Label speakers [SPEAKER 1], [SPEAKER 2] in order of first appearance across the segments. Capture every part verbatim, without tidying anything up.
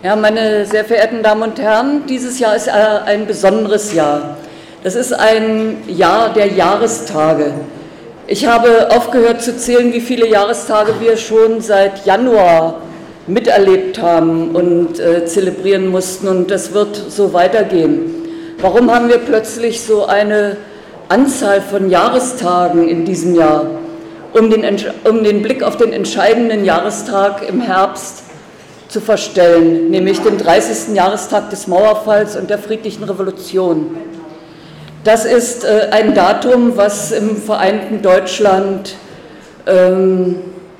[SPEAKER 1] Ja, meine sehr verehrten Damen und Herren, dieses Jahr ist ein besonderes Jahr. Das ist ein Jahr der Jahrestage. Ich habe aufgehört zu zählen, wie viele Jahrestage wir schon seit Januar miterlebt haben und äh, zelebrieren mussten, und das wird so weitergehen. Warum haben wir plötzlich so eine Anzahl von Jahrestagen in diesem Jahr? Um den, um den Blick auf den entscheidenden Jahrestag im Herbst zu verstellen, nämlich den dreißigsten Jahrestag des Mauerfalls und der friedlichen Revolution. Das ist äh, ein Datum, was im vereinten Deutschland ähm,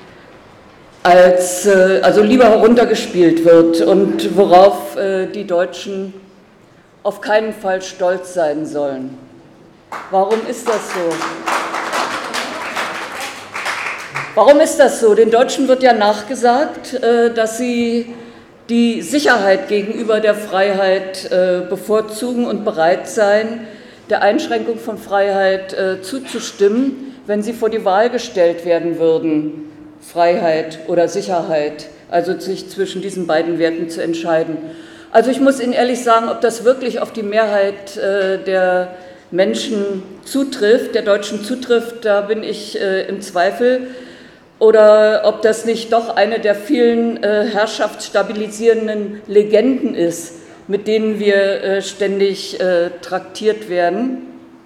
[SPEAKER 1] als, äh, also lieber heruntergespielt wird und worauf äh, die Deutschen auf keinen Fall stolz sein sollen. Warum ist das so? Warum ist das so? Den Deutschen wird ja nachgesagt, dass sie die Sicherheit gegenüber der Freiheit bevorzugen und bereit seien, der Einschränkung von Freiheit zuzustimmen, wenn sie vor die Wahl gestellt werden würden, Freiheit oder Sicherheit, also sich zwischen diesen beiden Werten zu entscheiden. Also ich muss Ihnen ehrlich sagen, ob das wirklich auf die Mehrheit der Menschen zutrifft, der Deutschen zutrifft, da bin ich im Zweifel. Oder ob das nicht doch eine der vielen äh, herrschaftsstabilisierenden Legenden ist, mit denen wir äh, ständig äh, traktiert werden.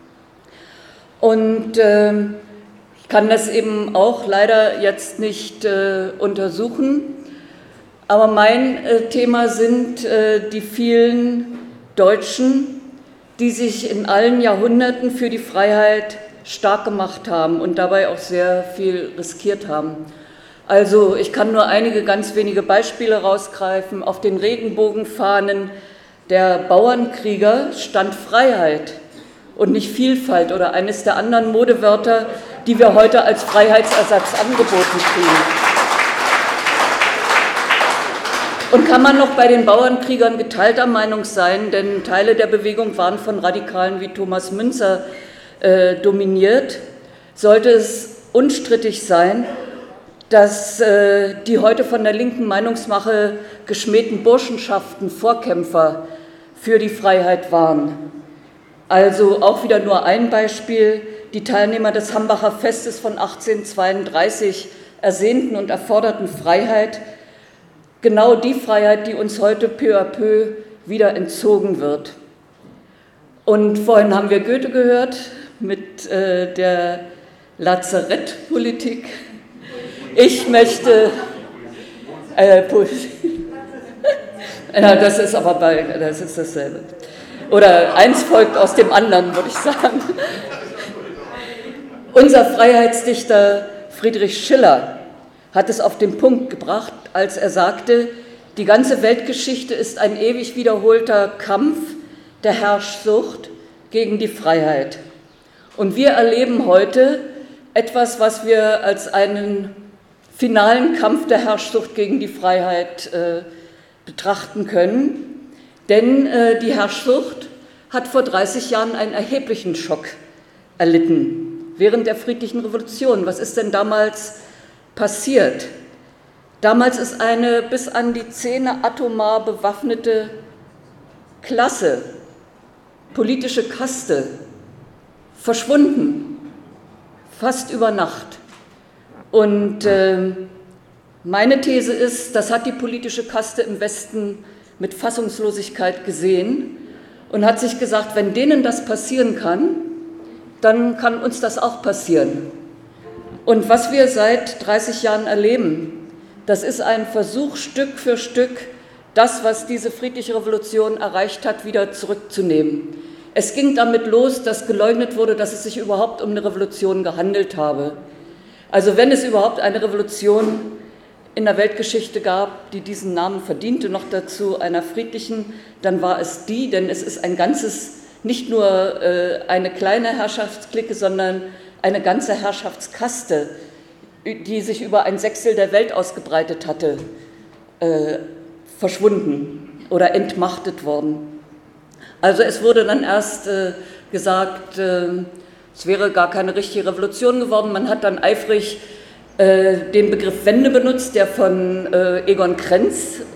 [SPEAKER 1] Und äh, ich kann das eben auch leider jetzt nicht äh, untersuchen, aber mein äh, Thema sind äh, die vielen Deutschen, die sich in allen Jahrhunderten für die Freiheit stark gemacht haben und dabei auch sehr viel riskiert haben. Also ich kann nur einige ganz wenige Beispiele rausgreifen. Auf den Regenbogenfahnen der Bauernkrieger stand Freiheit und nicht Vielfalt oder eines der anderen Modewörter, die wir heute als Freiheitsersatz angeboten kriegen. Und kann man noch bei den Bauernkriegern geteilter Meinung sein, denn Teile der Bewegung waren von Radikalen wie Thomas Münzer Äh, dominiert, sollte es unstrittig sein, dass äh, die heute von der linken Meinungsmache geschmähten Burschenschaften Vorkämpfer für die Freiheit waren. Also auch wieder nur ein Beispiel: Die Teilnehmer des Hambacher Festes von achtzehnhundertzweiunddreißig ersehnten und erforderten Freiheit, genau die Freiheit, die uns heute peu à peu wieder entzogen wird. Und vorhin haben wir Goethe gehört mit äh, der Lazarettpolitik. Ich möchte, äh, ja, das ist aber bei, das ist dasselbe. Oder eins folgt aus dem anderen, würde ich sagen. Unser Freiheitsdichter Friedrich Schiller hat es auf den Punkt gebracht, als er sagte, die ganze Weltgeschichte ist ein ewig wiederholter Kampf der Herrschsucht gegen die Freiheit. Und wir erleben heute etwas, was wir als einen finalen Kampf der Herrschsucht gegen die Freiheit äh, betrachten können. Denn äh, die Herrschsucht hat vor dreißig Jahren einen erheblichen Schock erlitten, während der friedlichen Revolution. Was ist denn damals passiert? Damals ist eine bis an die Zähne atomar bewaffnete Klasse, politische Kaste, verschwunden, fast über Nacht. Und äh, meine These ist, das hat die politische Kaste im Westen mit Fassungslosigkeit gesehen und hat sich gesagt, wenn denen das passieren kann, dann kann uns das auch passieren. Und was wir seit dreißig Jahren erleben, das ist ein Versuch, Stück für Stück das, was diese friedliche Revolution erreicht hat, wieder zurückzunehmen. Es ging damit los, dass geleugnet wurde, dass es sich überhaupt um eine Revolution gehandelt habe. Also wenn es überhaupt eine Revolution in der Weltgeschichte gab, die diesen Namen verdiente, noch dazu einer friedlichen, dann war es die, denn es ist ein ganzes, nicht nur äh, eine kleine Herrschaftsklicke, sondern eine ganze Herrschaftskaste, die sich über ein Sechstel der Welt ausgebreitet hatte, äh, verschwunden oder entmachtet worden. Also es wurde dann erst äh, gesagt, äh, es wäre gar keine richtige Revolution geworden. Man hat dann eifrig äh, den Begriff Wende benutzt, der von äh, Egon Krenz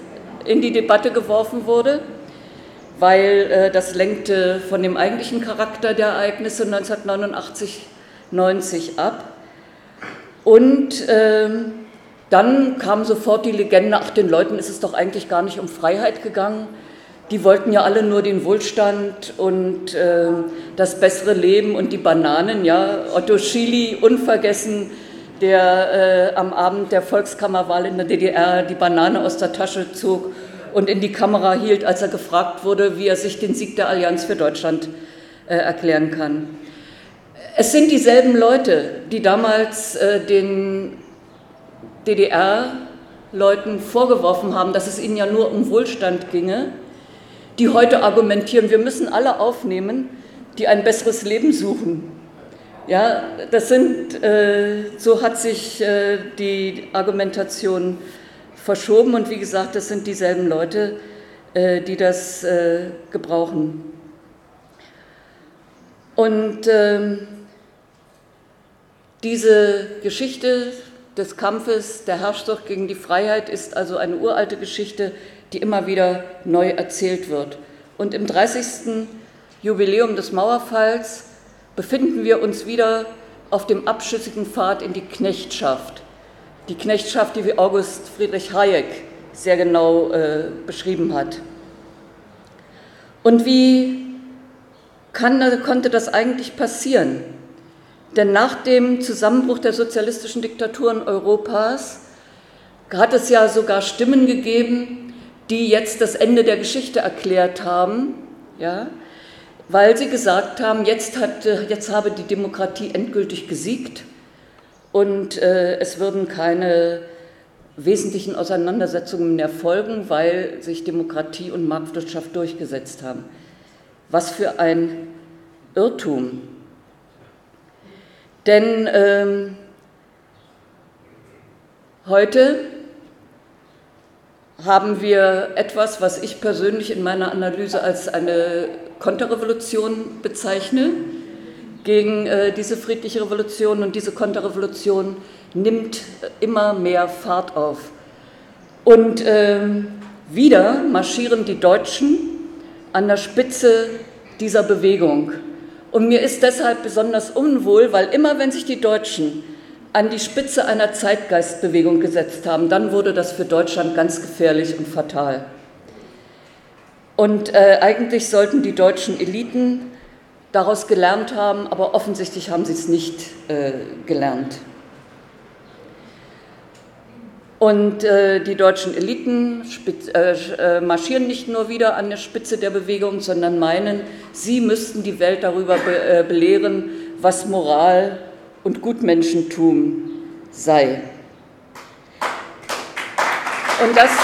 [SPEAKER 1] in die Debatte geworfen wurde, weil äh, das lenkte von dem eigentlichen Charakter der Ereignisse neunzehnhundertneunundachtzig neunzig ab. Und äh, dann kam sofort die Legende, ach, den Leuten ist es doch eigentlich gar nicht um Freiheit gegangen. Die wollten ja alle nur den Wohlstand und äh, das bessere Leben und die Bananen. Ja. Otto Schily, unvergessen, der äh, am Abend der Volkskammerwahl in der D D R die Banane aus der Tasche zog und in die Kamera hielt, als er gefragt wurde, wie er sich den Sieg der Allianz für Deutschland äh, erklären kann. Es sind dieselben Leute, die damals äh, den D D R-Leuten vorgeworfen haben, dass es ihnen ja nur um Wohlstand ginge, die heute argumentieren, wir müssen alle aufnehmen, die ein besseres Leben suchen. Ja, das sind, äh, so hat sich äh, die Argumentation verschoben und wie gesagt, das sind dieselben Leute, äh, die das äh, gebrauchen. Und äh, diese Geschichte des Kampfes der Herrschsucht gegen die Freiheit ist also eine uralte Geschichte, die immer wieder neu erzählt wird. Und im dreißigsten Jubiläum des Mauerfalls befinden wir uns wieder auf dem abschüssigen Pfad in die Knechtschaft. Die Knechtschaft, die wie August Friedrich Hayek sehr genau äh, beschrieben hat. Und wie kann, konnte das eigentlich passieren? Denn nach dem Zusammenbruch der sozialistischen Diktaturen Europas hat es ja sogar Stimmen gegeben, die jetzt das Ende der Geschichte erklärt haben, ja, weil sie gesagt haben, jetzt, hat, jetzt habe die Demokratie endgültig gesiegt und äh, es würden keine wesentlichen Auseinandersetzungen mehr folgen, weil sich Demokratie und Marktwirtschaft durchgesetzt haben. Was für ein Irrtum. Denn ähm, heute haben wir etwas, was ich persönlich in meiner Analyse als eine Konterrevolution bezeichne, gegen äh, diese friedliche Revolution. Und diese Konterrevolution nimmt immer mehr Fahrt auf. Und ähm, wieder marschieren die Deutschen an der Spitze dieser Bewegung. Und mir ist deshalb besonders unwohl, weil immer wenn sich die Deutschen an die Spitze einer Zeitgeistbewegung gesetzt haben, dann wurde das für Deutschland ganz gefährlich und fatal. Und äh, eigentlich sollten die deutschen Eliten daraus gelernt haben, aber offensichtlich haben sie es nicht äh, gelernt. Und äh, die deutschen Eliten spitz, äh, marschieren nicht nur wieder an der Spitze der Bewegung, sondern meinen, sie müssten die Welt darüber be äh, belehren, was Moral und Gutmenschentum sei. Und, das,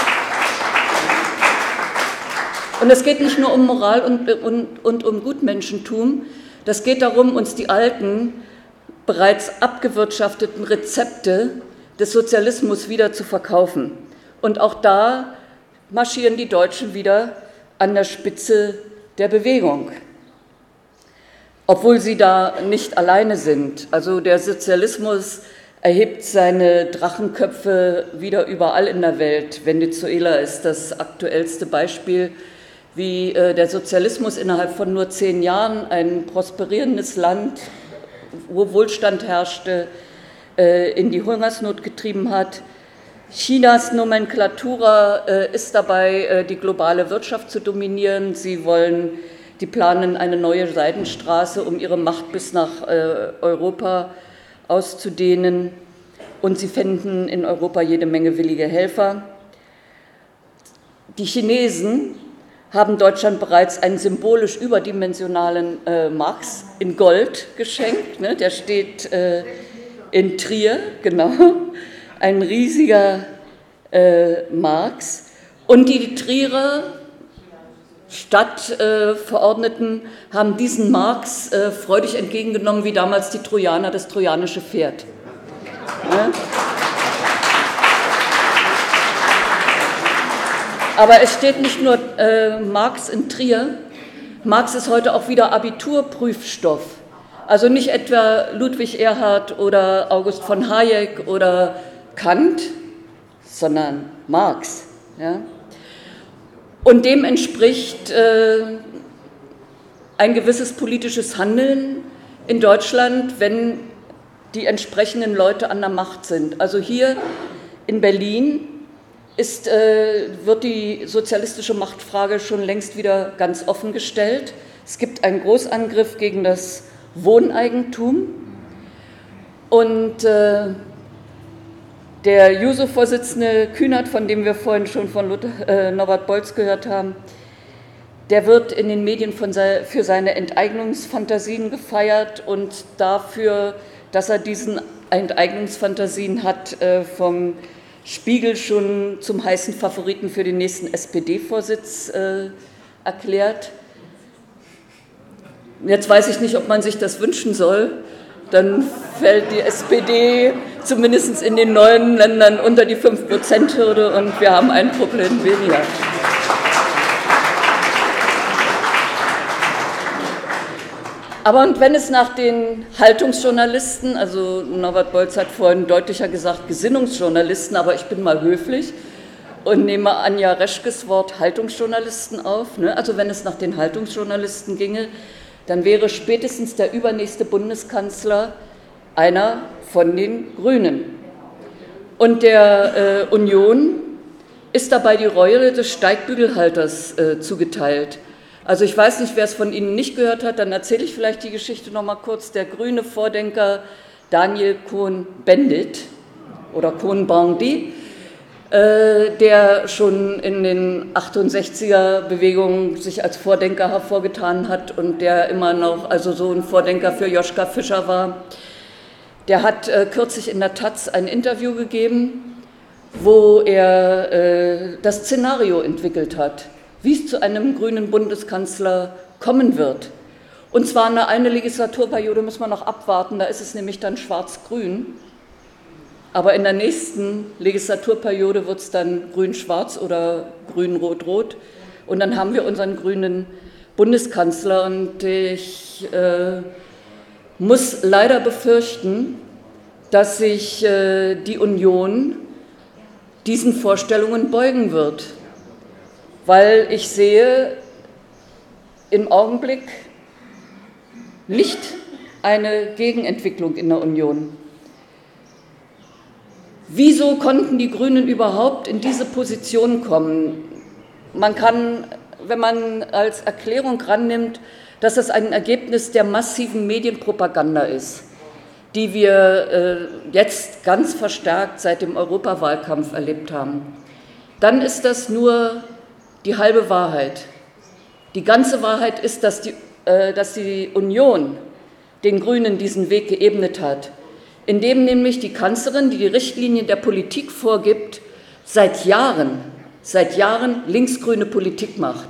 [SPEAKER 1] und es geht nicht nur um Moral und, und, und um Gutmenschentum, das geht darum, uns die alten, bereits abgewirtschafteten Rezepte des Sozialismus wieder zu verkaufen. Und auch da marschieren die Deutschen wieder an der Spitze der Bewegung. Obwohl sie da nicht alleine sind. Also der Sozialismus erhebt seine Drachenköpfe wieder überall in der Welt. Venezuela ist das aktuellste Beispiel, wie der Sozialismus innerhalb von nur zehn Jahren ein prosperierendes Land, wo Wohlstand herrschte, in die Hungersnot getrieben hat. Chinas Nomenklatura ist dabei, die globale Wirtschaft zu dominieren. Sie wollen, die planen eine neue Seidenstraße, um ihre Macht bis nach Europa auszudehnen. Und sie fänden in Europa jede Menge willige Helfer. Die Chinesen haben Deutschland bereits einen symbolisch überdimensionalen äh, Marx in Gold geschenkt. Ne? Der steht äh, in Trier, genau, ein riesiger äh, Marx. Und die Trierer Stadtverordneten äh, haben diesen Marx äh, freudig entgegengenommen, wie damals die Trojaner das trojanische Pferd. Ne? Aber es steht nicht nur äh, Marx in Trier, Marx ist heute auch wieder Abiturprüfstoff. Also nicht etwa Ludwig Erhard oder August von Hayek oder Kant, sondern Marx. Ja? Und dem entspricht äh, ein gewisses politisches Handeln in Deutschland, wenn die entsprechenden Leute an der Macht sind. Also hier in Berlin ist, äh, wird die sozialistische Machtfrage schon längst wieder ganz offen gestellt. Es gibt einen Großangriff gegen das Wohneigentum und äh, der Juso-Vorsitzende Kühnert, von dem wir vorhin schon von Luther, äh, Norbert Bolz gehört haben, der wird in den Medien von sei, für seine Enteignungsfantasien gefeiert und dafür, dass er diesen Enteignungsfantasien hat, äh, vom Spiegel schon zum heißen Favoriten für den nächsten S P D-Vorsitz äh, erklärt. Jetzt weiß ich nicht, ob man sich das wünschen soll. Dann fällt die S P D zumindest in den neuen Ländern unter die fünf Prozent Hürde und wir haben ein Problem weniger. Aber und wenn es nach den Haltungsjournalisten, also Norbert Bolz hat vorhin deutlicher gesagt Gesinnungsjournalisten, aber ich bin mal höflich und nehme Anja Reschkes Wort Haltungsjournalisten auf, ne? Also wenn es nach den Haltungsjournalisten ginge, dann wäre spätestens der übernächste Bundeskanzler einer von den Grünen. Und der äh, Union ist dabei die Rolle des Steigbügelhalters äh, zugeteilt. Also ich weiß nicht, wer es von Ihnen nicht gehört hat, dann erzähle ich vielleicht die Geschichte noch mal kurz. Der grüne Vordenker Daniel Cohn-Bendit oder Cohn-Bendit, äh, der schon in den achtundsechziger-Bewegungen sich als Vordenker hervorgetan hat und der immer noch also so ein Vordenker für Joschka Fischer war, der hat äh, kürzlich in der Taz ein Interview gegeben, wo er äh, das Szenario entwickelt hat, wie es zu einem grünen Bundeskanzler kommen wird. Und zwar eine, eine Legislaturperiode muss man noch abwarten, da ist es nämlich dann schwarz-grün. Aber in der nächsten Legislaturperiode wird es dann grün-schwarz oder grün-rot-rot. Und dann haben wir unseren grünen Bundeskanzler. Und ich äh, muss leider befürchten, dass sich äh, die Union diesen Vorstellungen beugen wird. Weil ich sehe im Augenblick nicht eine Gegenentwicklung in der Union. Wieso konnten die Grünen überhaupt in diese Position kommen? Man kann, wenn man als Erklärung rannimmt, dass das ein Ergebnis der massiven Medienpropaganda ist, die wir äh, jetzt ganz verstärkt seit dem Europawahlkampf erlebt haben, dann ist das nur die halbe Wahrheit. Die ganze Wahrheit ist, dass die, äh, dass die Union den Grünen diesen Weg geebnet hat, indem nämlich die Kanzlerin, die die Richtlinien der Politik vorgibt, seit Jahren, seit Jahren linksgrüne Politik macht.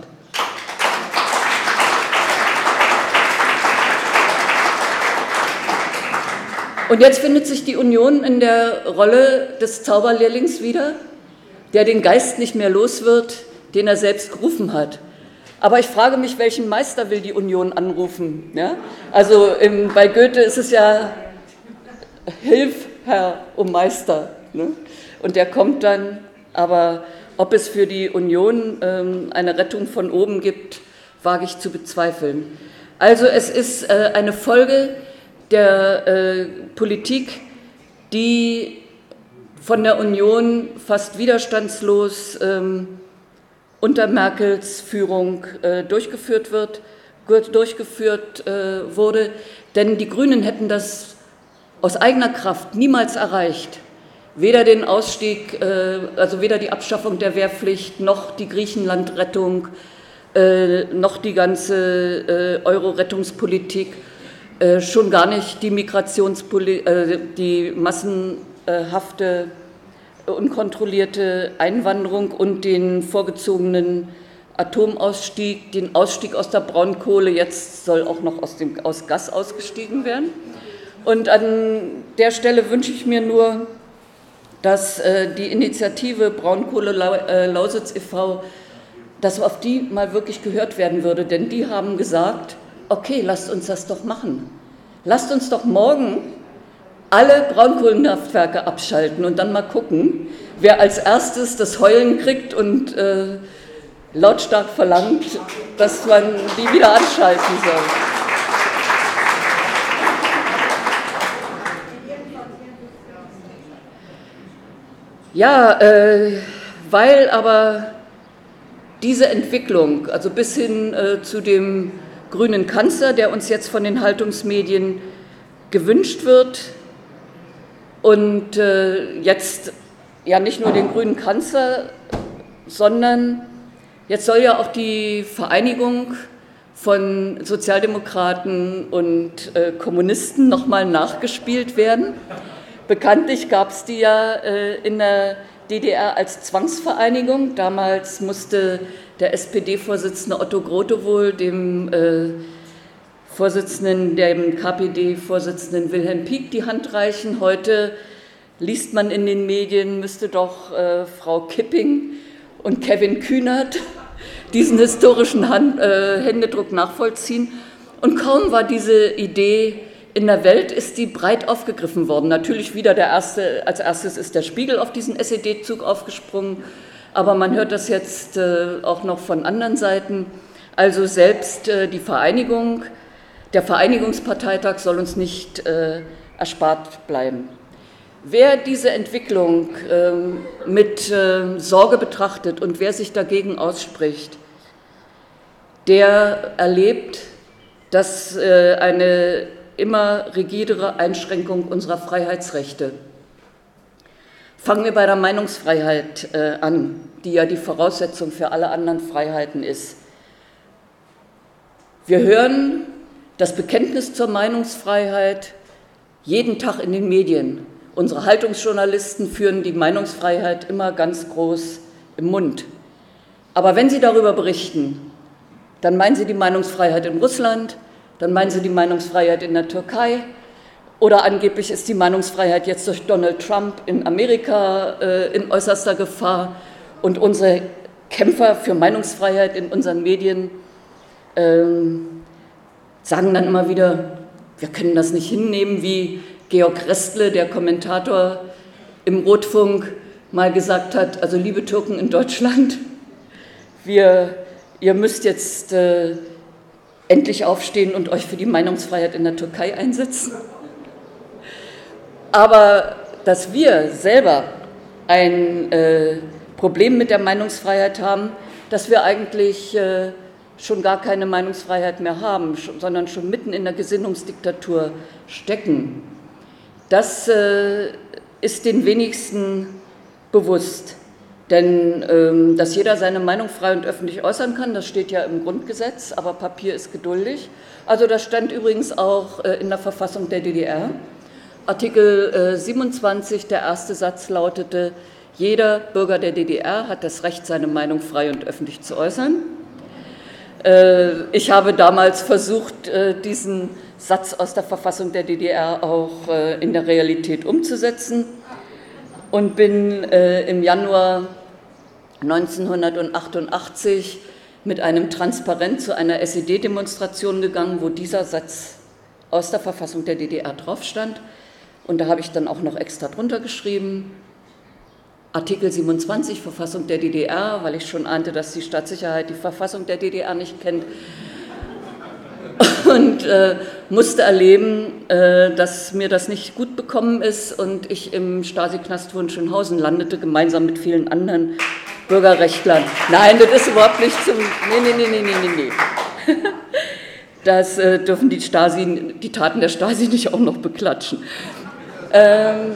[SPEAKER 1] Und jetzt findet sich die Union in der Rolle des Zauberlehrlings wieder, der den Geist nicht mehr los wird, den er selbst gerufen hat. Aber ich frage mich, welchen Meister will die Union anrufen? Ja? Also im, bei Goethe ist es ja Hilf, Herr, o Meister. Ne? Und der kommt dann, aber ob es für die Union ähm, eine Rettung von oben gibt, wage ich zu bezweifeln. Also es ist äh, eine Folge der äh, Politik, die von der Union fast widerstandslos ähm, unter Merkels Führung äh, durchgeführt wird, durchgeführt äh, wurde, denn die Grünen hätten das aus eigener Kraft niemals erreicht. Weder den Ausstieg, äh, also weder die Abschaffung der Wehrpflicht, noch die Griechenland-Rettung, äh, noch die ganze äh, Euro-Rettungspolitik, äh, schon gar nicht die Migrationspolitik, äh, die massenhafte unkontrollierte Einwanderung und den vorgezogenen Atomausstieg, den Ausstieg aus der Braunkohle, jetzt soll auch noch aus dem aus Gas ausgestiegen werden. Und an der Stelle wünsche ich mir nur, dass äh, die Initiative Braunkohle Lausitz e V, dass auf die mal wirklich gehört werden würde, denn die haben gesagt, okay, lasst uns das doch machen. Lasst uns doch morgen alle Braunkohlenkraftwerke abschalten und dann mal gucken, wer als erstes das Heulen kriegt und äh, lautstark verlangt, dass man die wieder anschalten soll. Ja, äh, weil aber diese Entwicklung, also bis hin äh, zu dem grünen Kanzler, der uns jetzt von den Haltungsmedien gewünscht wird, und äh, jetzt ja nicht nur den grünen Kanzler, sondern jetzt soll ja auch die Vereinigung von Sozialdemokraten und äh, Kommunisten nochmal nachgespielt werden. Bekanntlich gab es die ja äh, in der D D R als Zwangsvereinigung. Damals musste der S P D-Vorsitzende Otto Grote wohl dem äh, Vorsitzenden, dem K P D-Vorsitzenden Wilhelm Pieck die Hand reichen. Heute liest man in den Medien, müsste doch äh, Frau Kipping und Kevin Kühnert diesen historischen Hand, äh, Händedruck nachvollziehen. Und kaum war diese Idee in der Welt, ist die breit aufgegriffen worden. Natürlich wieder der erste, als erstes ist der Spiegel auf diesen S E D-Zug aufgesprungen, aber man hört das jetzt äh, auch noch von anderen Seiten. Also selbst äh, die Vereinigung, der Vereinigungsparteitag soll uns nicht äh, erspart bleiben. Wer diese Entwicklung äh, mit äh, Sorge betrachtet und wer sich dagegen ausspricht, der erlebt, dass äh, eine immer rigidere Einschränkung unserer Freiheitsrechte. Fangen wir bei der Meinungsfreiheit äh, an, die ja die Voraussetzung für alle anderen Freiheiten ist. Wir hören das Bekenntnis zur Meinungsfreiheit jeden Tag in den Medien. Unsere Haltungsjournalisten führen die Meinungsfreiheit immer ganz groß im Mund. Aber wenn sie darüber berichten, dann meinen sie die Meinungsfreiheit in Russland, dann meinen sie die Meinungsfreiheit in der Türkei oder angeblich ist die Meinungsfreiheit jetzt durch Donald Trump in Amerika äh, in äußerster Gefahr und unsere Kämpfer für Meinungsfreiheit in unseren Medien äh, sagen dann immer wieder, wir können das nicht hinnehmen, wie Georg Restle, der Kommentator im Rotfunk, mal gesagt hat, also liebe Türken in Deutschland, wir, ihr müsst jetzt äh, endlich aufstehen und euch für die Meinungsfreiheit in der Türkei einsetzen. Aber dass wir selber ein äh, Problem mit der Meinungsfreiheit haben, dass wir eigentlich äh, schon gar keine Meinungsfreiheit mehr haben, sondern schon mitten in der Gesinnungsdiktatur stecken, das äh, ist den wenigsten bewusst. Denn ähm, dass jeder seine Meinung frei und öffentlich äußern kann, das steht ja im Grundgesetz, aber Papier ist geduldig. Also das stand übrigens auch äh, in der Verfassung der D D R. Artikel äh, siebenundzwanzig, der erste Satz lautete, jeder Bürger der D D R hat das Recht, seine Meinung frei und öffentlich zu äußern. Äh, ich habe damals versucht, äh, diesen Satz aus der Verfassung der D D R auch äh, in der Realität umzusetzen und bin äh, im Januar neunzehnhundertachtundachtzig mit einem Transparent zu einer S E D-Demonstration gegangen, wo dieser Satz aus der Verfassung der D D R drauf stand. Und da habe ich dann auch noch extra drunter geschrieben, Artikel siebenundzwanzig, Verfassung der D D R, weil ich schon ahnte, dass die Staatssicherheit die Verfassung der D D R nicht kennt. Und äh, musste erleben, äh, dass mir das nicht gut bekommen ist und ich im Stasi-Knast Hohenschönhausen landete, gemeinsam mit vielen anderen Bürgerrechtlern. Nein, das ist überhaupt nicht zum... Nee, nee, nee, nee, nee, nee, nee. Das äh, dürfen die Stasi, die Taten der Stasi nicht auch noch beklatschen. Ähm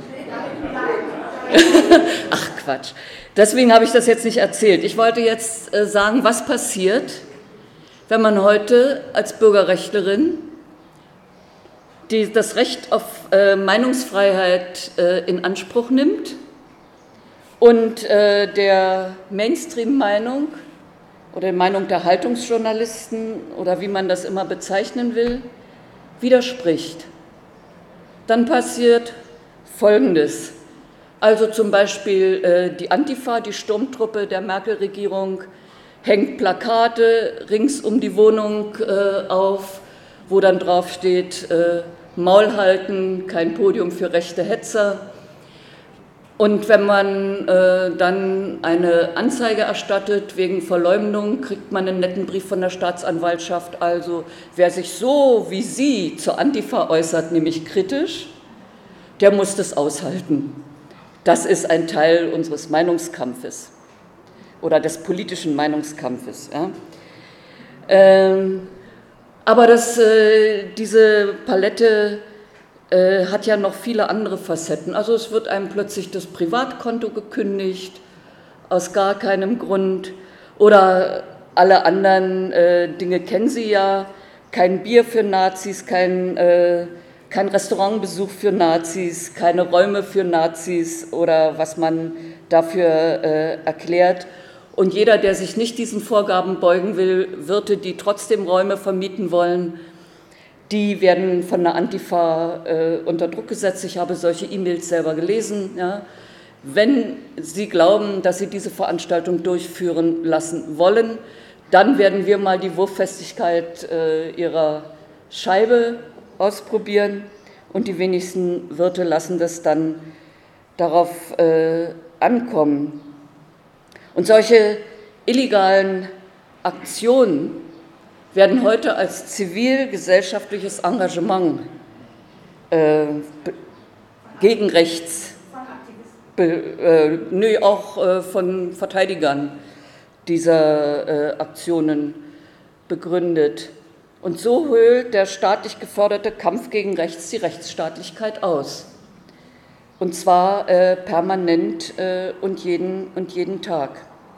[SPEAKER 1] Ach Quatsch. Deswegen habe ich das jetzt nicht erzählt. Ich wollte jetzt äh, sagen, was passiert, wenn man heute als Bürgerrechtlerin die, das Recht auf äh, Meinungsfreiheit äh, in Anspruch nimmt und äh, der Mainstream-Meinung oder der Meinung der Haltungsjournalisten oder wie man das immer bezeichnen will, widerspricht. Dann passiert Folgendes. Also zum Beispiel äh, die Antifa, die Sturmtruppe der Merkel-Regierung, hängt Plakate rings um die Wohnung äh, auf, wo dann drauf steht, äh, Maul halten, kein Podium für rechte Hetzer. Und wenn man äh, dann eine Anzeige erstattet wegen Verleumdung, kriegt man einen netten Brief von der Staatsanwaltschaft. Also wer sich so wie Sie zur Antifa äußert, nämlich kritisch, der muss das aushalten. Das ist ein Teil unseres Meinungskampfes oder des politischen Meinungskampfes. Ja. Ähm, aber das, äh, diese Palette äh, hat ja noch viele andere Facetten. Also es wird einem plötzlich das Privatkonto gekündigt, aus gar keinem Grund. Oder alle anderen äh, Dinge kennen Sie ja. Kein Bier für Nazis, kein, äh, kein Restaurantbesuch für Nazis, keine Räume für Nazis oder was man dafür äh, erklärt. Und jeder, der sich nicht diesen Vorgaben beugen will, Wirte, die trotzdem Räume vermieten wollen, die werden von der Antifa äh, unter Druck gesetzt. Ich habe solche E-Mails selber gelesen. Ja. Wenn Sie glauben, dass Sie diese Veranstaltung durchführen lassen wollen, dann werden wir mal die Wurffestigkeit äh, Ihrer Scheibe ausprobieren und die wenigsten Wirte lassen das dann darauf äh, ankommen. Und solche illegalen Aktionen werden heute als zivilgesellschaftliches Engagement äh, gegen rechts, be, äh, nee, auch äh, von Verteidigern dieser äh, Aktionen begründet. Und so höhlt der staatlich geförderte Kampf gegen rechts die Rechtsstaatlichkeit aus. Und zwar äh, permanent äh, und, jeden, und jeden Tag.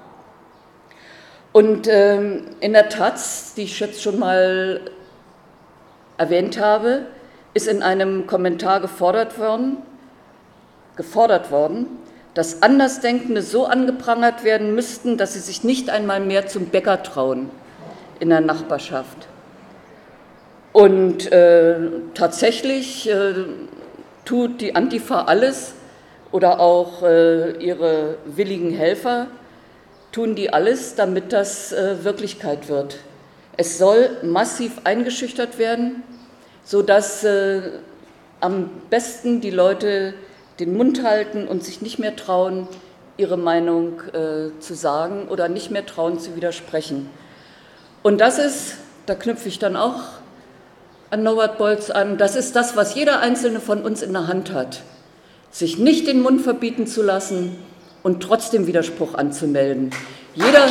[SPEAKER 1] Und ähm, in der Taz, die ich jetzt schon mal erwähnt habe, ist in einem Kommentar gefordert worden, gefordert worden, dass Andersdenkende so angeprangert werden müssten, dass sie sich nicht einmal mehr zum Bäcker trauen in der Nachbarschaft. Und äh, tatsächlich äh, tut die Antifa alles oder auch äh, ihre willigen Helfer, tun die alles, damit das äh, Wirklichkeit wird. Es soll massiv eingeschüchtert werden, sodass äh, am besten die Leute den Mund halten und sich nicht mehr trauen, ihre Meinung äh, zu sagen oder nicht mehr trauen zu widersprechen. Und das ist, da knüpfe ich dann auch an Norbert Bolz an, das ist das, was jeder Einzelne von uns in der Hand hat, sich nicht den Mund verbieten zu lassen und trotzdem Widerspruch anzumelden. Jeder,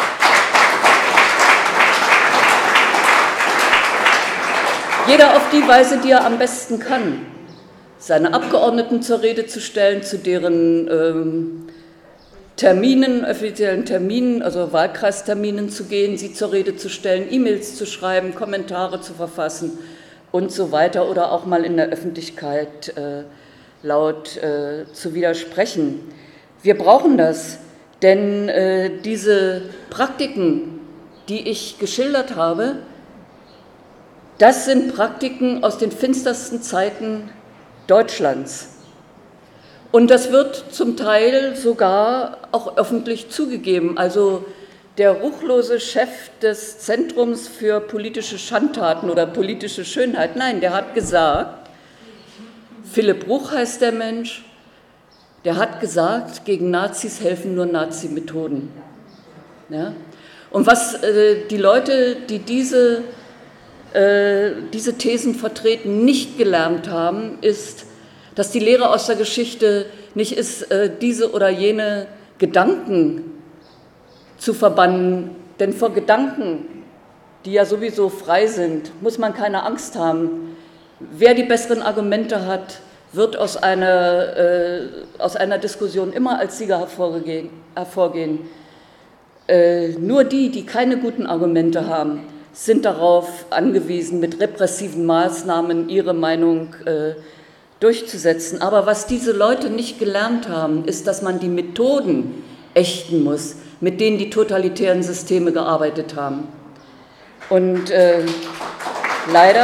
[SPEAKER 1] jeder auf die Weise, die er am besten kann, seine Abgeordneten zur Rede zu stellen, zu deren ähm, Terminen, offiziellen Terminen, also Wahlkreisterminen zu gehen, sie zur Rede zu stellen, E-Mails zu schreiben, Kommentare zu verfassen und so weiter oder auch mal in der Öffentlichkeit äh, laut äh, zu widersprechen. Wir brauchen das, denn äh, diese Praktiken, die ich geschildert habe, das sind Praktiken aus den finstersten Zeiten Deutschlands. Und das wird zum Teil sogar auch öffentlich zugegeben. Also der ruchlose Chef des Zentrums für politische Schandtaten oder politische Schönheit, nein, der hat gesagt, Philipp Bruch heißt der Mensch, der hat gesagt, gegen Nazis helfen nur Nazi-Methoden. Ja? Und was äh, die Leute, die diese, äh, diese Thesen vertreten, nicht gelernt haben, ist, dass die Lehre aus der Geschichte nicht ist, äh, diese oder jene Gedanken zu verbannen. Denn vor Gedanken, die ja sowieso frei sind, muss man keine Angst haben. Wer die besseren Argumente hat, wird aus einer, äh, aus einer Diskussion immer als Sieger hervorgehen. hervorgehen. Äh, nur die, die keine guten Argumente haben, sind darauf angewiesen, mit repressiven Maßnahmen ihre Meinung äh, durchzusetzen. Aber was diese Leute nicht gelernt haben, ist, dass man die Methoden ächten muss, mit denen die totalitären Systeme gearbeitet haben. Und äh, leider,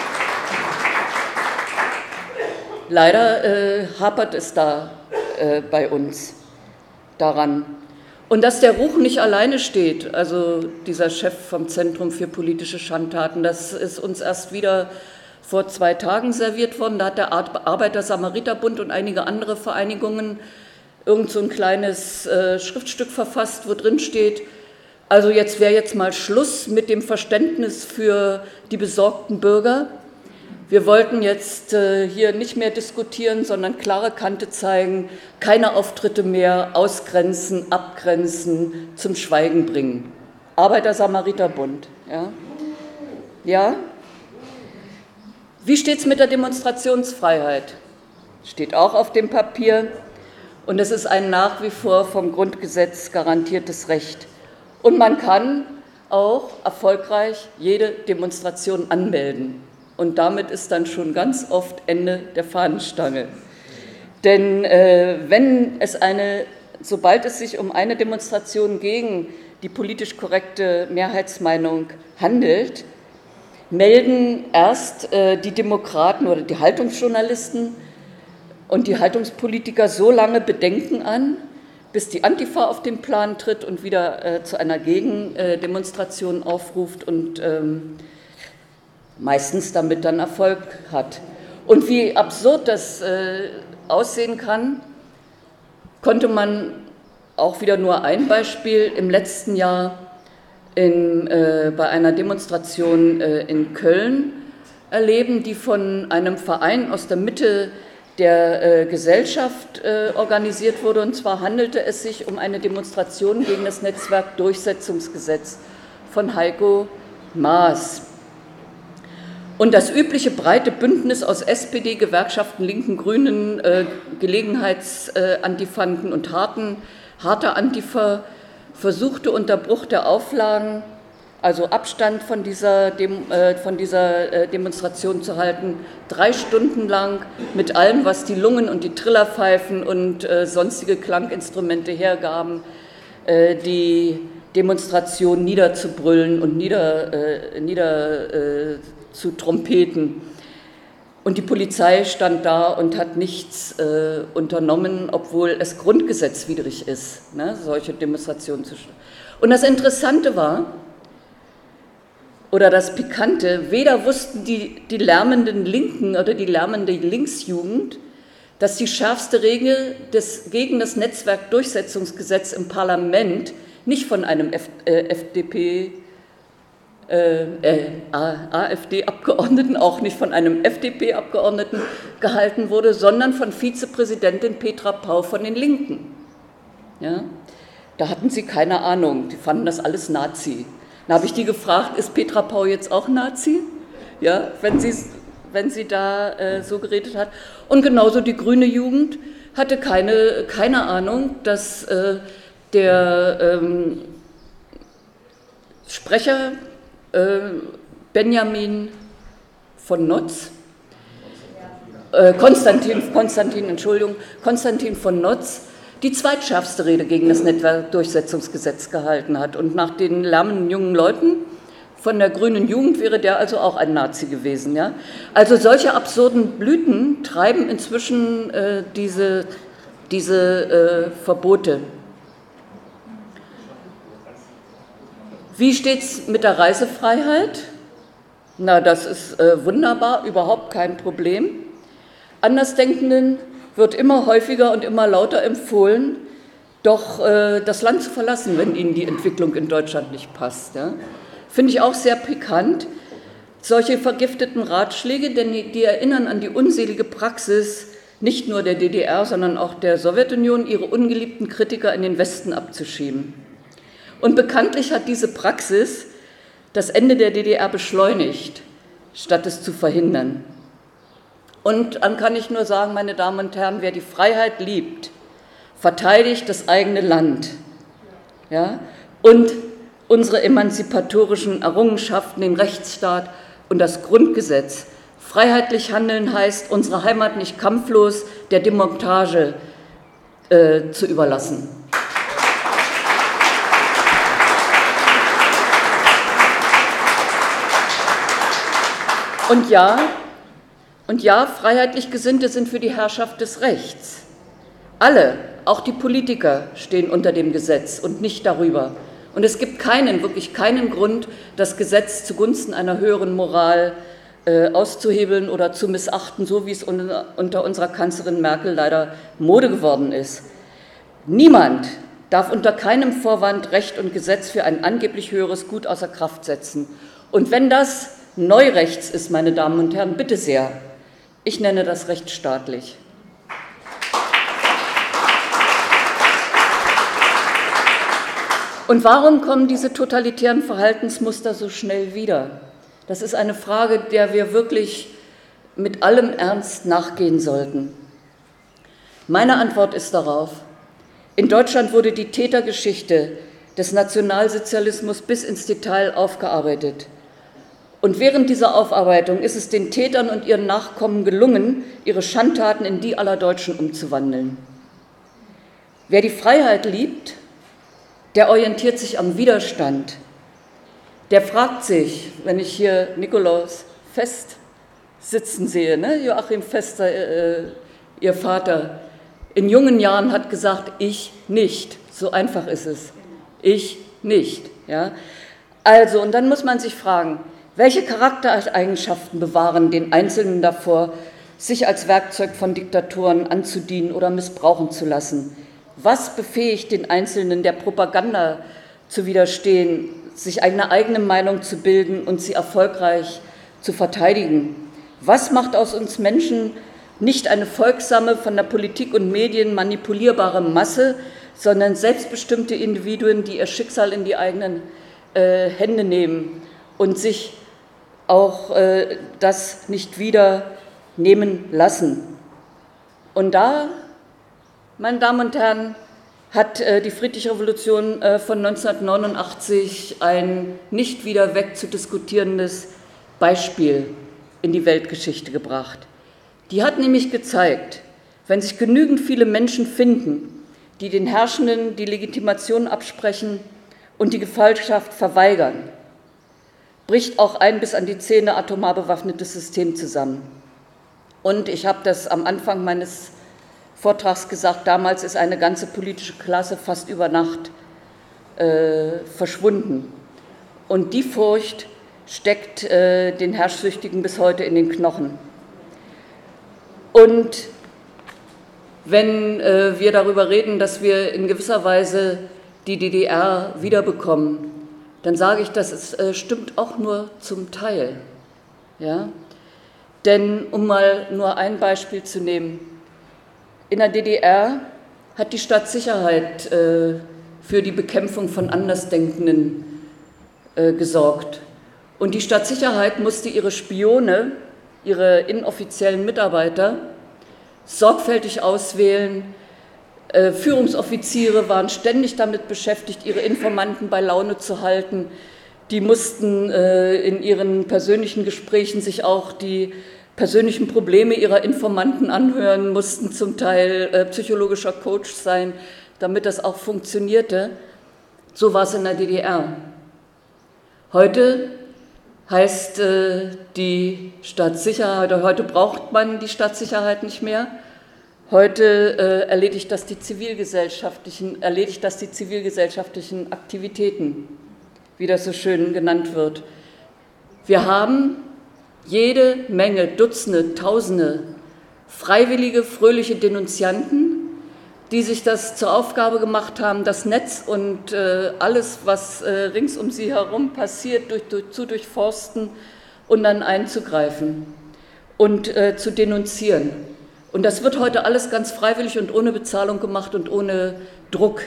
[SPEAKER 1] leider äh, hapert es da äh, bei uns daran. Und dass der Ruch nicht alleine steht, also dieser Chef vom Zentrum für politische Schandtaten, das ist uns erst wieder vor zwei Tagen serviert worden. Da hat der Arbeiter-Samariter-Bund und einige andere Vereinigungen irgend so ein kleines äh, Schriftstück verfasst, wo drin steht, also jetzt wäre jetzt mal Schluss mit dem Verständnis für die besorgten Bürger. Wir wollten jetzt äh, hier nicht mehr diskutieren, sondern klare Kante zeigen, keine Auftritte mehr, ausgrenzen, abgrenzen, zum Schweigen bringen. Arbeiter-Samariter-Bund. Ja? Ja? Wie steht es mit der Demonstrationsfreiheit? Steht auch auf dem Papier. Und es ist ein nach wie vor vom Grundgesetz garantiertes Recht. Und man kann auch erfolgreich jede Demonstration anmelden. Und damit ist dann schon ganz oft Ende der Fahnenstange. Denn äh, wenn es eine, sobald es sich um eine Demonstration gegen die politisch korrekte Mehrheitsmeinung handelt, melden erst äh, die Demokraten oder die Haltungsjournalisten und die Haltungspolitiker so lange Bedenken an, bis die Antifa auf den Plan tritt und wieder äh, zu einer Gegendemonstration aufruft und ähm, meistens damit dann Erfolg hat. Und wie absurd das äh, aussehen kann, konnte man auch wieder nur ein Beispiel im letzten Jahr in, äh, bei einer Demonstration äh, in Köln erleben, die von einem Verein aus der Mitte der äh, Gesellschaft äh, organisiert wurde. Und zwar handelte es sich um eine Demonstration gegen das Netzwerkdurchsetzungsgesetz von Heiko Maas. Und das übliche breite Bündnis aus S P D, Gewerkschaften, Linken, Grünen, äh, Gelegenheitsantifanten und harten, harter Antifa versuchte unter Bruch der Auflagen, also Abstand von dieser, Dem, äh, von dieser äh, Demonstration zu halten, drei Stunden lang mit allem, was die Lungen und die Trillerpfeifen und äh, sonstige Klanginstrumente hergaben, äh, die Demonstration niederzubrüllen und nieder, äh, nieder äh, zu trompeten. Und die Polizei stand da und hat nichts äh, unternommen, obwohl es grundgesetzwidrig ist, ne, solche Demonstrationen zu starten. Und das Interessante war, oder das Pikante, weder wussten die, die lärmenden Linken oder die lärmende Linksjugend, dass die schärfste Regel des, gegen das Netzwerkdurchsetzungsgesetz im Parlament nicht von einem F, äh, F D P, äh, äh, AfD-Abgeordneten, auch nicht von einem F D P-Abgeordneten gehalten wurde, sondern von Vizepräsidentin Petra Pau von den Linken. Ja? Da hatten sie keine Ahnung, die fanden das alles Nazi. Dann habe ich die gefragt, ist Petra Pau jetzt auch Nazi? Ja, wenn sie, wenn sie da äh, so geredet hat. Und genauso die grüne Jugend hatte keine, keine Ahnung, dass äh, der ähm, Sprecher äh, Benjamin von Notz, äh, Konstantin, Konstantin, Entschuldigung, Konstantin von Notz, die zweitschärfste Rede gegen das Netzwerkdurchsetzungsgesetz gehalten hat. Und nach den lärmenden jungen Leuten von der grünen Jugend wäre der also auch ein Nazi gewesen. Ja? Also solche absurden Blüten treiben inzwischen äh, diese, diese äh, Verbote. Wie steht es mit der Reisefreiheit? Na, das ist äh, wunderbar, überhaupt kein Problem. Andersdenkenden wird immer häufiger und immer lauter empfohlen, doch äh, das Land zu verlassen, wenn ihnen die Entwicklung in Deutschland nicht passt. Ja? Finde ich auch sehr pikant. Solche vergifteten Ratschläge, denn die, die erinnern an die unselige Praxis nicht nur der D D R, sondern auch der Sowjetunion, ihre ungeliebten Kritiker in den Westen abzuschieben. Und bekanntlich hat diese Praxis das Ende der D D R beschleunigt, statt es zu verhindern. Und dann kann ich nur sagen, meine Damen und Herren, wer die Freiheit liebt, verteidigt das eigene Land, ja, und unsere emanzipatorischen Errungenschaften, den Rechtsstaat und das Grundgesetz. Freiheitlich handeln heißt, unsere Heimat nicht kampflos der Demontage äh, zu überlassen. Und ja, Und ja, freiheitlich Gesinnte sind für die Herrschaft des Rechts. Alle, auch die Politiker, stehen unter dem Gesetz und nicht darüber. Und es gibt keinen, wirklich keinen Grund, das Gesetz zugunsten einer höheren Moral äh, auszuhebeln oder zu missachten, so wie es unter, unter unserer Kanzlerin Merkel leider Mode geworden ist. Niemand darf unter keinem Vorwand Recht und Gesetz für ein angeblich höheres Gut außer Kraft setzen. Und wenn das Neurechts ist, meine Damen und Herren, bitte sehr, ich nenne das rechtsstaatlich. Und warum kommen diese totalitären Verhaltensmuster so schnell wieder? Das ist eine Frage, der wir wirklich mit allem Ernst nachgehen sollten. Meine Antwort ist darauf: In Deutschland wurde die Tätergeschichte des Nationalsozialismus bis ins Detail aufgearbeitet. Und während dieser Aufarbeitung ist es den Tätern und ihren Nachkommen gelungen, ihre Schandtaten in die aller Deutschen umzuwandeln. Wer die Freiheit liebt, der orientiert sich am Widerstand. Der fragt sich, wenn ich hier Nikolaus Fest sitzen sehe, ne? Joachim Fester, äh, ihr Vater, in jungen Jahren hat gesagt, ich nicht. So einfach ist es. Ich nicht. Ja? Also, und dann muss man sich fragen, welche Charaktereigenschaften bewahren den Einzelnen davor, sich als Werkzeug von Diktatoren anzudienen oder missbrauchen zu lassen? Was befähigt den Einzelnen, der Propaganda zu widerstehen, sich eine eigene Meinung zu bilden und sie erfolgreich zu verteidigen? Was macht aus uns Menschen nicht eine folgsame, von der Politik und Medien manipulierbare Masse, sondern selbstbestimmte Individuen, die ihr Schicksal in die eigenen äh, Hände nehmen und sich auch äh, das nicht wieder nehmen lassen? Und da, meine Damen und Herren, hat äh, die Friedliche Revolution äh, von neunzehnhundertneunundachtzig ein nicht wieder wegzudiskutierendes Beispiel in die Weltgeschichte gebracht. Die hat nämlich gezeigt, wenn sich genügend viele Menschen finden, die den Herrschenden die Legitimation absprechen und die Gefallschaft verweigern, bricht auch ein bis an die Zähne atomar bewaffnetes System zusammen. Und ich habe das am Anfang meines Vortrags gesagt, damals ist eine ganze politische Klasse fast über Nacht äh, verschwunden. Und die Furcht steckt äh, den Herrschsüchtigen bis heute in den Knochen. Und wenn äh, wir darüber reden, dass wir in gewisser Weise die D D R wiederbekommen, dann sage ich, das ist, äh, stimmt auch nur zum Teil. Ja? Denn um mal nur ein Beispiel zu nehmen, in der D D R hat die Staatssicherheit äh, für die Bekämpfung von Andersdenkenden äh, gesorgt. Und die Staatssicherheit musste ihre Spione, ihre inoffiziellen Mitarbeiter sorgfältig auswählen. Äh, Führungsoffiziere waren ständig damit beschäftigt, ihre Informanten bei Laune zu halten. Die mussten äh, in ihren persönlichen Gesprächen sich auch die persönlichen Probleme ihrer Informanten anhören, mussten zum Teil äh, psychologischer Coach sein, damit das auch funktionierte. So war es in der D D R. Heute heißt äh, die Staatssicherheit, oder heute braucht man die Staatssicherheit nicht mehr. Heute äh, erledigt das die zivilgesellschaftlichen, erledigt das die zivilgesellschaftlichen Aktivitäten, wie das so schön genannt wird. Wir haben jede Menge, Dutzende, Tausende freiwillige, fröhliche Denunzianten, die sich das zur Aufgabe gemacht haben, das Netz und äh, alles, was äh, rings um sie herum passiert, durch, durch, zu durchforsten und dann einzugreifen und äh, zu denunzieren. Und das wird heute alles ganz freiwillig und ohne Bezahlung gemacht und ohne Druck.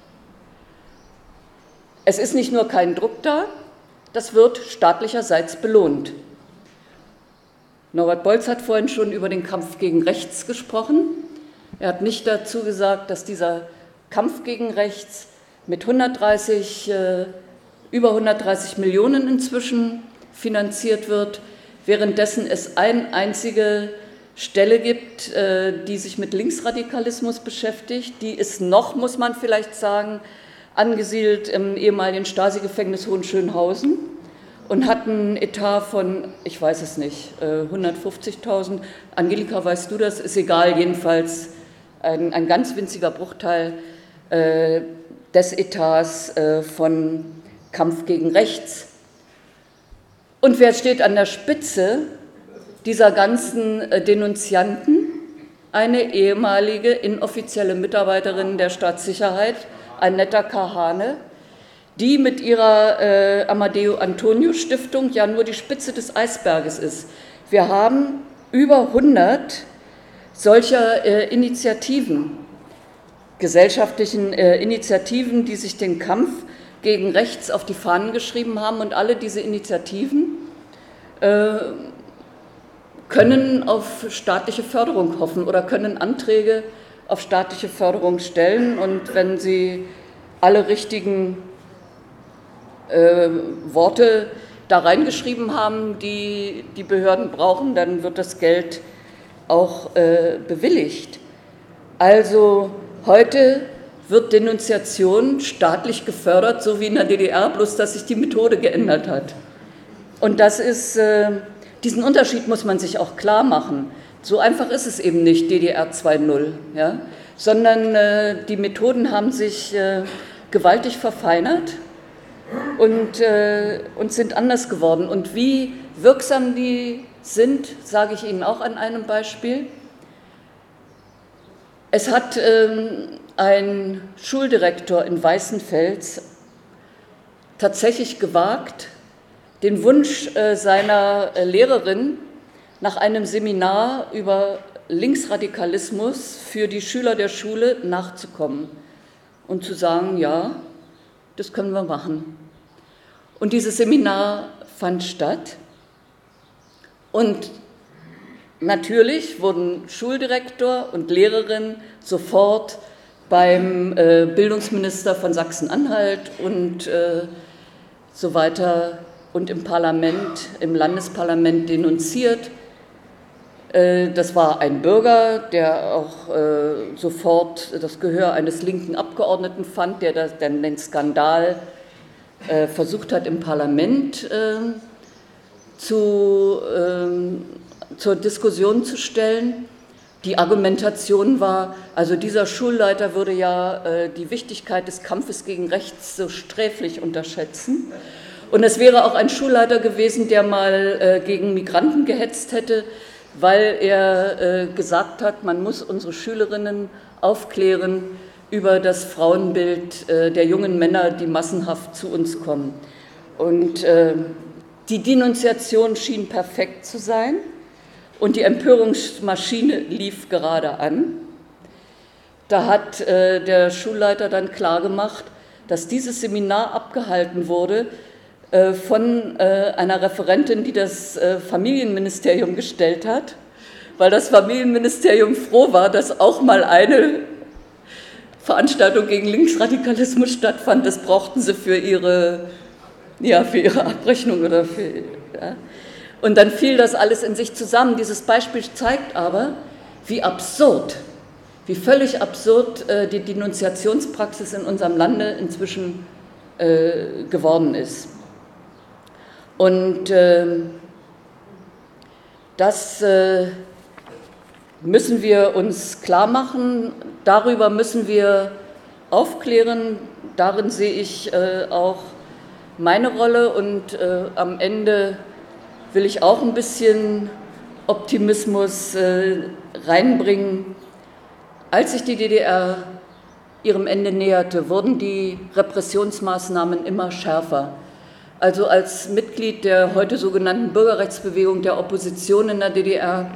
[SPEAKER 1] Es ist nicht nur kein Druck da, das wird staatlicherseits belohnt. Norbert Bolz hat vorhin schon über den Kampf gegen Rechts gesprochen. Er hat nicht dazu gesagt, dass dieser Kampf gegen Rechts mit hundertdreißig, äh, über hundertdreißig Millionen inzwischen finanziert wird, währenddessen es eine einzige Stelle gibt, äh, die sich mit Linksradikalismus beschäftigt. Die ist noch, muss man vielleicht sagen, angesiedelt im ehemaligen Stasi-Gefängnis Hohenschönhausen und hat einen Etat von, ich weiß es nicht, hundertfünfzigtausend. Angelika, weißt du das? Ist egal, jedenfalls ein, ein ganz winziger Bruchteil äh, des Etats äh, von Kampf gegen Rechts. Und wer steht an der Spitze dieser ganzen Denunzianten eine ehemalige inoffizielle Mitarbeiterin der Staatssicherheit, Annetta Kahane, die mit ihrer äh, Amadeo Antonio Stiftung ja nur die Spitze des Eisberges ist. Wir haben über hundert solcher äh, Initiativen, gesellschaftlichen äh, Initiativen, die sich den Kampf gegen rechts auf die Fahnen geschrieben haben, und alle diese Initiativen äh, können auf staatliche Förderung hoffen oder können Anträge auf staatliche Förderung stellen, und wenn sie alle richtigen äh, Worte da reingeschrieben haben, die die Behörden brauchen, dann wird das Geld auch äh, bewilligt. Also heute wird Denunziation staatlich gefördert, so wie in der D D R, bloß dass sich die Methode geändert hat. Und das ist, äh, diesen Unterschied muss man sich auch klar machen. So einfach ist es eben nicht, D D R zwei Punkt null, ja? Sondern äh, die Methoden haben sich äh, gewaltig verfeinert und, äh, und sind anders geworden. Und wie wirksam die sind, sage ich Ihnen auch an einem Beispiel. Es hat ähm, ein Schuldirektor in Weißenfels tatsächlich gewagt, den Wunsch äh, seiner äh, Lehrerin nach einem Seminar über Linksradikalismus für die Schüler der Schule nachzukommen und zu sagen, ja, das können wir machen. Und dieses Seminar fand statt und natürlich wurden Schuldirektor und Lehrerin sofort beim äh, Bildungsminister von Sachsen-Anhalt und äh, so weiter und im Parlament, im Landesparlament denunziert. Äh, das war ein Bürger, der auch äh, sofort das Gehör eines linken Abgeordneten fand, der das, dann den Skandal äh, versucht hat, im Parlament äh, zu, äh, zur Diskussion zu stellen. Die Argumentation war, also dieser Schulleiter würde ja äh, die Wichtigkeit des Kampfes gegen rechts so sträflich unterschätzen. Und es wäre auch ein Schulleiter gewesen, der mal äh, gegen Migranten gehetzt hätte, weil er äh, gesagt hat, man muss unsere Schülerinnen aufklären über das Frauenbild äh, der jungen Männer, die massenhaft zu uns kommen. Und äh, die Denunziation schien perfekt zu sein. Und die Empörungsmaschine lief gerade an. Da hat äh, der Schulleiter dann klargemacht, dass dieses Seminar abgehalten wurde äh, von äh, einer Referentin, die das äh, Familienministerium gestellt hat, weil das Familienministerium froh war, dass auch mal eine Veranstaltung gegen Linksradikalismus stattfand. Das brauchten sie für ihre, ja, für ihre Abrechnung oder für... Ja. Und dann fiel das alles in sich zusammen. Dieses Beispiel zeigt aber, wie absurd, wie völlig absurd äh, die Denunziationspraxis in unserem Lande inzwischen äh, geworden ist. Und äh, das äh, müssen wir uns klar machen, darüber müssen wir aufklären, darin sehe ich äh, auch meine Rolle und äh, am Ende will ich auch ein bisschen Optimismus äh, reinbringen. Als sich die D D R ihrem Ende näherte, wurden die Repressionsmaßnahmen immer schärfer. Also als Mitglied der heute sogenannten Bürgerrechtsbewegung der Opposition in der D D R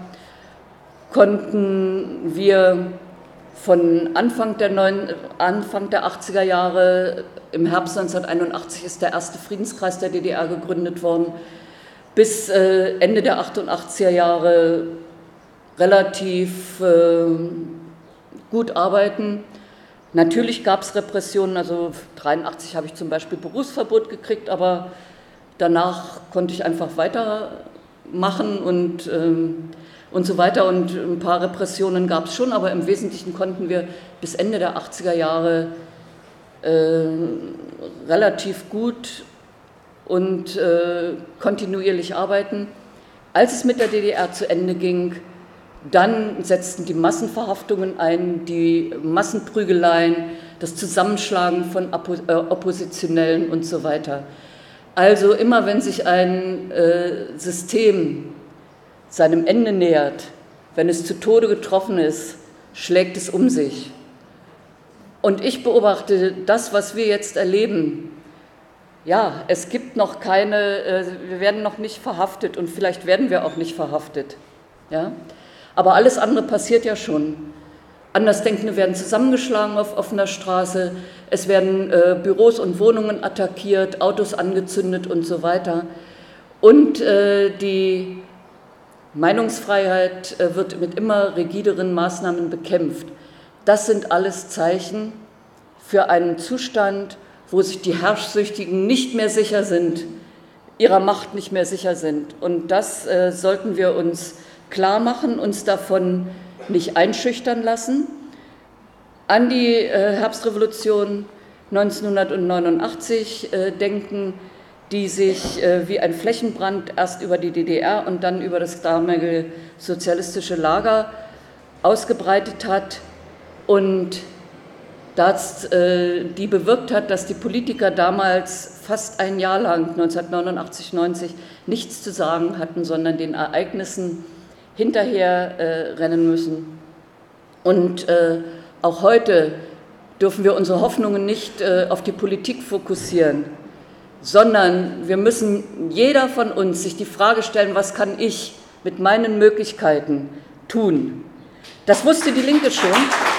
[SPEAKER 1] konnten wir von Anfang der, neun, Anfang der achtziger Jahre, im Herbst neunzehnhunderteinundachtzig ist der erste Friedenskreis der D D R gegründet worden, bis äh, Ende der achtundachtziger Jahre relativ äh, gut arbeiten. Natürlich gab es Repressionen, also dreiundachtzig habe ich zum Beispiel Berufsverbot gekriegt, aber danach konnte ich einfach weitermachen und, ähm, und so weiter. Und ein paar Repressionen gab es schon, aber im Wesentlichen konnten wir bis Ende der achtziger Jahre äh, relativ gut und äh, kontinuierlich arbeiten. Als es mit der D D R zu Ende ging, dann setzten die Massenverhaftungen ein, die Massenprügeleien, das Zusammenschlagen von Oppo- äh, Oppositionellen und so weiter. Also immer wenn sich ein äh, System seinem Ende nähert, wenn es zu Tode getroffen ist, schlägt es um sich. Und ich beobachte das, was wir jetzt erleben. Ja, es gibt noch keine, wir werden noch nicht verhaftet und vielleicht werden wir auch nicht verhaftet. Ja? Aber alles andere passiert ja schon. Andersdenkende werden zusammengeschlagen auf offener Straße, es werden äh, Büros und Wohnungen attackiert, Autos angezündet und so weiter. Und äh, die Meinungsfreiheit äh, wird mit immer rigideren Maßnahmen bekämpft. Das sind alles Zeichen für einen Zustand, wo sich die Herrschsüchtigen nicht mehr sicher sind, ihrer Macht nicht mehr sicher sind. Und das äh, sollten wir uns klar machen, uns davon nicht einschüchtern lassen. An die äh, Herbstrevolution neunzehnhundertneunundachtzig äh, denken, die sich äh, wie ein Flächenbrand erst über die D D R und dann über das damalige sozialistische Lager ausgebreitet hat und das, äh, die bewirkt hat, dass die Politiker damals fast ein Jahr lang, neunzehnhundertneunundachtzig neunzig, nichts zu sagen hatten, sondern den Ereignissen hinterher äh, rennen müssen. Und äh, auch heute dürfen wir unsere Hoffnungen nicht äh, auf die Politik fokussieren, sondern wir müssen, jeder von uns, sich die Frage stellen, was kann ich mit meinen Möglichkeiten tun? Das wusste die Linke schon.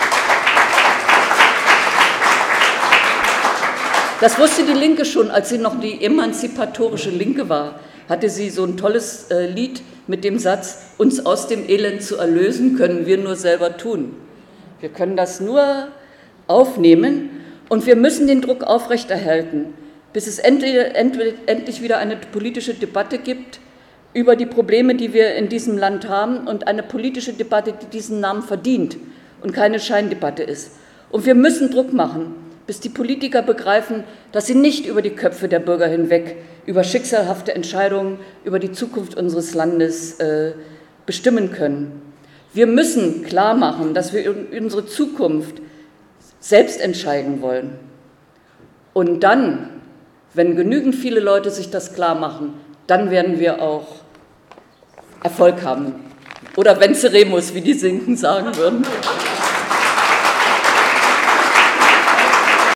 [SPEAKER 1] Das wusste die Linke schon, als sie noch die emanzipatorische Linke war, hatte sie so ein tolles äh, Lied mit dem Satz, uns aus dem Elend zu erlösen, können wir nur selber tun. Wir können das nur aufnehmen und wir müssen den Druck aufrechterhalten, bis es endlich, endlich wieder eine politische Debatte gibt über die Probleme, die wir in diesem Land haben und eine politische Debatte, die diesen Namen verdient und keine Scheindebatte ist. Und wir müssen Druck machen, bis die Politiker begreifen, dass sie nicht über die Köpfe der Bürger hinweg, über schicksalhafte Entscheidungen, über die Zukunft unseres Landes äh, bestimmen können. Wir müssen klar machen, dass wir unsere Zukunft selbst entscheiden wollen. Und dann, wenn genügend viele Leute sich das klar machen, dann werden wir auch Erfolg haben. Oder venceremos, wie die Sinken sagen würden.